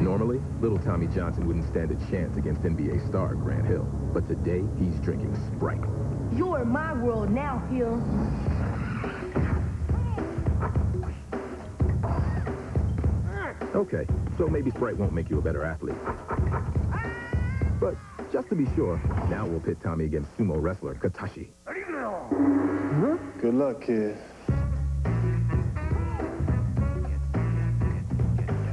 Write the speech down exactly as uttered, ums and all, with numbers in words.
Normally, little Tommy Johnson wouldn't stand a chance against N B A star Grant Hill. But today, he's drinking Sprite. You're in my world now, Hill. Okay, so maybe Sprite won't make you a better athlete. But just to be sure, now we'll pit Tommy against sumo wrestler Katashi. Good luck, kid.